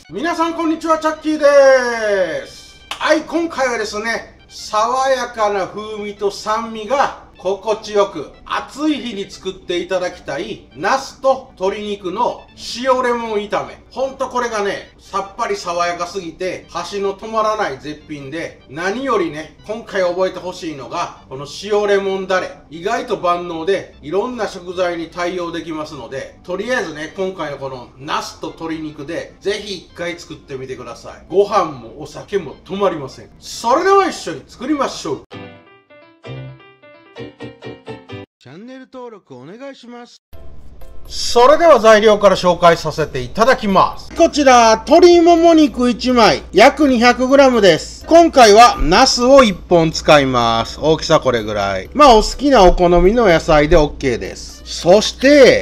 皆さんこんにちは、チャッキーです。はい、今回はですね、爽やかな風味と酸味が心地よく暑い日に作っていただきたいナスと鶏肉の塩レモン炒め。ほんとこれがね、さっぱり爽やかすぎて箸の止まらない絶品で、何よりね、今回覚えてほしいのがこの塩レモンダレ。意外と万能でいろんな食材に対応できますので、とりあえずね、今回のこのナスと鶏肉でぜひ一回作ってみてください。ご飯もお酒も止まりません。それでは一緒に作りましょう。チャンネル登録お願いします。それでは材料から紹介させていただきます。こちら、鶏もも肉1枚、約 200g です。今回はナスを1本使います。大きさこれぐらい。まあお好きなお好みの野菜で OK です。そして、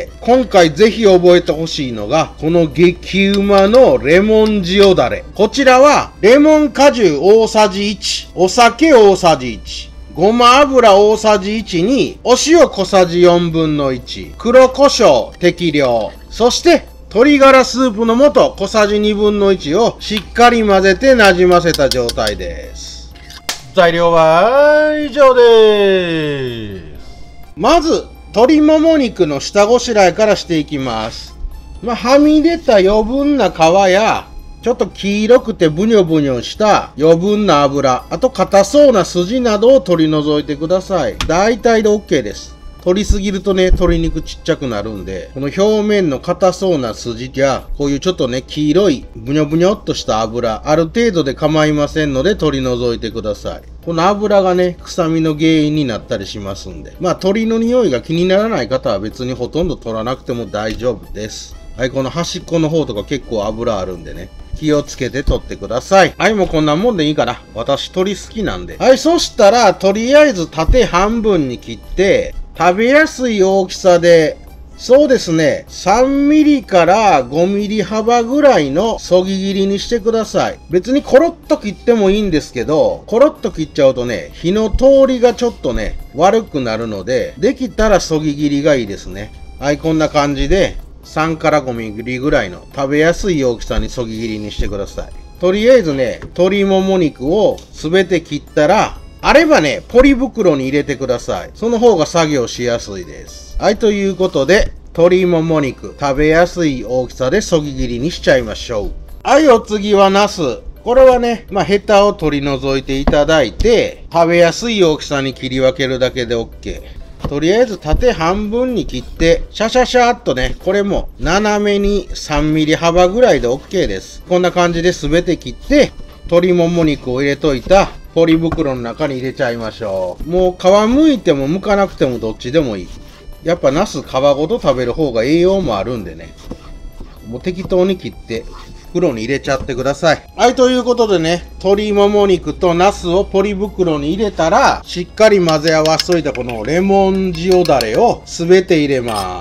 今回ぜひ覚えてほしいのが、この激うまのレモン塩だれ。こちらは、レモン果汁大さじ1、お酒大さじ1、ごま油大さじ1に、お塩小さじ4分の1、黒胡椒適量、そして鶏ガラスープの素小さじ2分の1をしっかり混ぜてなじませた状態です。材料は以上です。まず、鶏もも肉の下ごしらえからしていきます。はみ出た余分な皮や、ちょっと黄色くてブニョブニョした余分な油、あと硬そうな筋などを取り除いてください。大体で OK です。取りすぎるとね、鶏肉ちっちゃくなるんで、この表面の硬そうな筋や、こういうちょっとね、黄色いブニョブニョっとした油、ある程度で構いませんので取り除いてください。この油がね、臭みの原因になったりしますんで、鶏の匂いが気にならない方は別にほとんど取らなくても大丈夫です。はい、この端っこの方とか結構油あるんでね。気をつけて取ってください。はい、もうこんなもんでいいかな。私鶏好きなんで。はい、そしたら、とりあえず縦半分に切って、食べやすい大きさで、そうですね、3ミリから5ミリ幅ぐらいのそぎ切りにしてください。別にコロッと切ってもいいんですけど、コロッと切っちゃうとね、火の通りがちょっとね、悪くなるので、できたらそぎ切りがいいですね。はい、こんな感じで、3から5ミリぐらいの食べやすい大きさにそぎ切りにしてください。とりあえずね、鶏もも肉をすべて切ったら、あればね、ポリ袋に入れてください。その方が作業しやすいです。はい、ということで、鶏もも肉、食べやすい大きさでそぎ切りにしちゃいましょう。はい、お次はナス。これはね、ヘタを取り除いていただいて、食べやすい大きさに切り分けるだけで OK。とりあえず縦半分に切って、シャシャシャーっとね、これも斜めに3ミリ幅ぐらいで OK です。こんな感じで全て切って、鶏もも肉を入れといたポリ袋の中に入れちゃいましょう。もう皮剥いても剥かなくてもどっちでもいい。やっぱナス皮ごと食べる方が栄養もあるんでね。もう適当に切って袋に入れちゃってください。はい、ということでね、鶏もも肉とナスをポリ袋に入れたら、しっかり混ぜ合わせといたこのレモン塩だれをすべて入れます。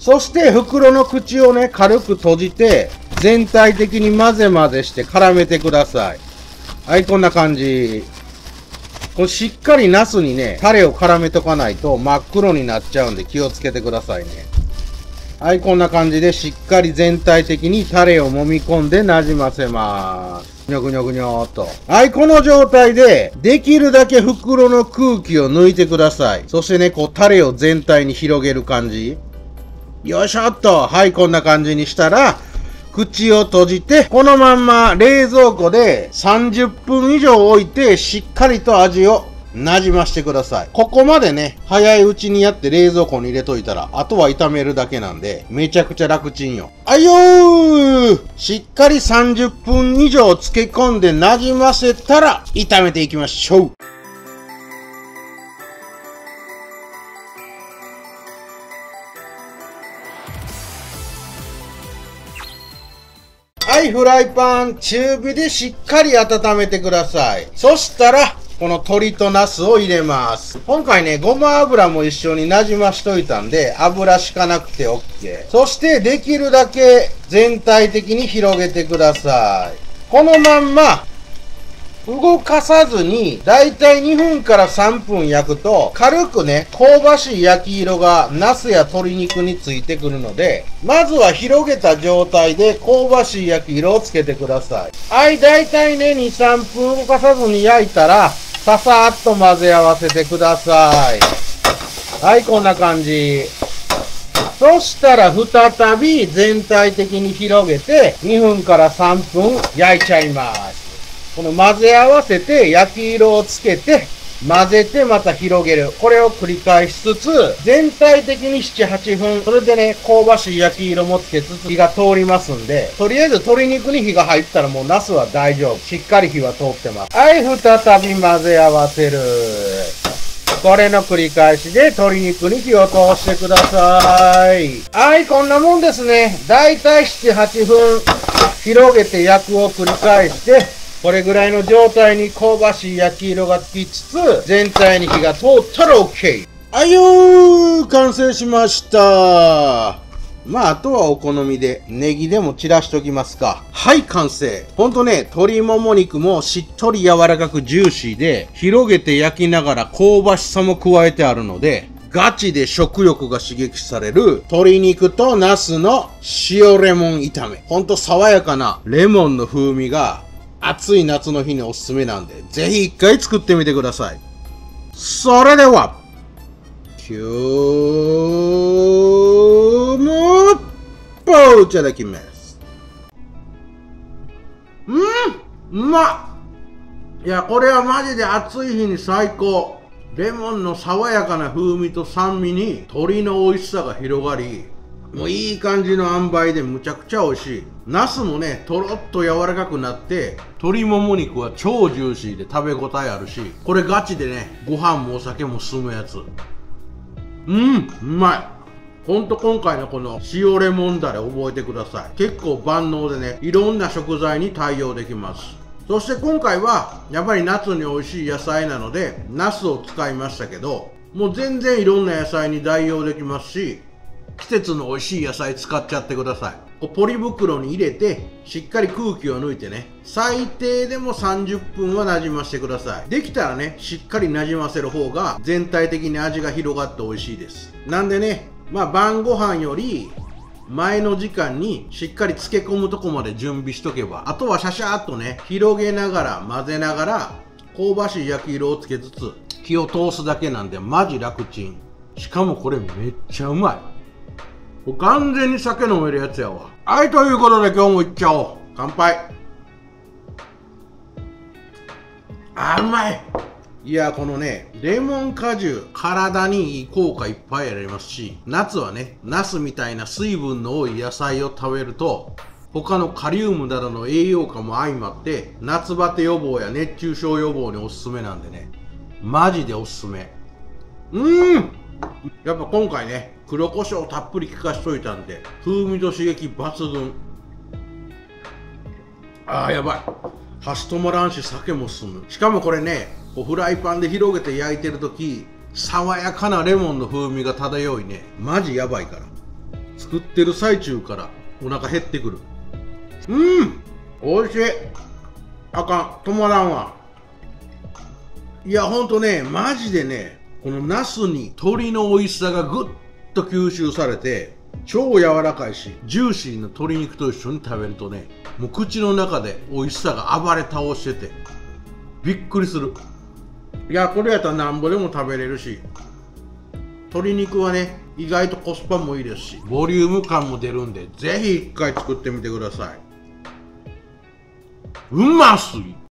そして袋の口をね、軽く閉じて、全体的に混ぜ混ぜして絡めてください。はい、こんな感じ。これしっかりナスにね、タレを絡めとかないと真っ黒になっちゃうんで気をつけてくださいね。はい、こんな感じでしっかり全体的にタレを揉み込んでなじませます。ぐにょぐにょぐにょーっと。はい、この状態で、できるだけ袋の空気を抜いてください。そしてね、こうタレを全体に広げる感じ。よいしょっと。はい、こんな感じにしたら、口を閉じて、このまんま冷蔵庫で30分以上置いて、しっかりと味をなじましてください。ここまでね、早いうちにやって冷蔵庫に入れといたら、あとは炒めるだけなんで、めちゃくちゃ楽ちんよ。あいよー！しっかり30分以上漬け込んでなじませたら、炒めていきましょう。はい、フライパン、中火でしっかり温めてください。そしたら、この鶏とナスを入れます。今回ね、ごま油も一緒になじましといたんで、油敷かなくて OK。そして、できるだけ全体的に広げてください。このまんま、 動かさずに、だいたい2分から3分焼くと、軽くね、香ばしい焼き色が、ナスや鶏肉についてくるので、まずは広げた状態で香ばしい焼き色をつけてください。はい、だいたいね、2、3分動かさずに焼いたら、ささーっと混ぜ合わせてください。はい、こんな感じ。そしたら再び全体的に広げて2分から3分焼いちゃいます。この混ぜ合わせて焼き色をつけて混ぜてまた広げる。これを繰り返しつつ全体的に7、8分。それでね、香ばしい焼き色もつけつつ火が通りますんで、とりあえず鶏肉に火が入ったらもうナスは大丈夫。しっかり火は通ってます。はい、再び混ぜ合わせる。これの繰り返しで鶏肉に火を通してください。はい、こんなもんですね。だいたい7、8分広げて焼くを繰り返して、これぐらいの状態に香ばしい焼き色がつきつつ、全体に火が通ったら OK。はいよー、完成しました。まあ、あとはお好みで、ネギでも散らしときますか。はい、完成。ほんとね、鶏もも肉もしっとり柔らかくジューシーで、広げて焼きながら香ばしさも加えてあるので、ガチで食欲が刺激される、鶏肉とナスの塩レモン炒め。ほんと爽やかなレモンの風味が、暑い夏の日におすすめなんで、ぜひ一回作ってみてください。それでは、今日もいただきます。うまっ。いや、これはマジで暑い日に最高。レモンの爽やかな風味と酸味に鶏の美味しさが広がり、もういい感じの塩梅でむちゃくちゃ美味しい。ナスもね、とろっと柔らかくなって、鶏もも肉は超ジューシーで食べ応えあるし、これガチでね、ご飯もお酒も進むやつ。うまい。ほんと今回のこの塩レモンダレ覚えてください。結構万能でね、いろんな食材に対応できます。そして今回はやっぱり夏に美味しい野菜なので、ナスを使いましたけど、もう全然いろんな野菜に代用できますし、季節の美味しい野菜使っちゃってください。ポリ袋に入れて、しっかり空気を抜いてね、最低でも30分はなじませてください。できたらね、しっかりなじませる方が全体的に味が広がって美味しいです。なんでね、まあ晩ご飯より前の時間にしっかり漬け込むとこまで準備しとけば、あとはシャシャーっとね、広げながら混ぜながら香ばしい焼き色をつけつつ火を通すだけなんでマジ楽ちん。しかもこれめっちゃうまい。完全に酒飲めるやつやわ。はい、ということで今日もいっちゃおう。乾杯。うまい。いや、このね、レモン果汁、体にいい効果いっぱいありますし、夏はね、ナスみたいな水分の多い野菜を食べると、他のカリウムなどの栄養価も相まって、夏バテ予防や熱中症予防におすすめなんでね、マジでおすすめ。やっぱ今回ね、黒胡椒たっぷり効かしといたんで、風味と刺激抜群。やばい。箸止まらんし酒も進む。しかもこれね、フライパンで広げて焼いてるとき、爽やかなレモンの風味が漂いね、マジやばいから。作ってる最中からお腹減ってくる。美味しい。あかん、止まらんわ。いや、ほんとね、マジでね、このナスに鶏の美味しさがぐっと吸収されて、超柔らかいし、ジューシーな鶏肉と一緒に食べるとね、もう口の中で美味しさが暴れ倒してて、びっくりする。いや、これやったらなんぼでも食べれるし、鶏肉はね、意外とコスパもいいですし、ボリューム感も出るんで、ぜひ一回作ってみてください。うますぎ。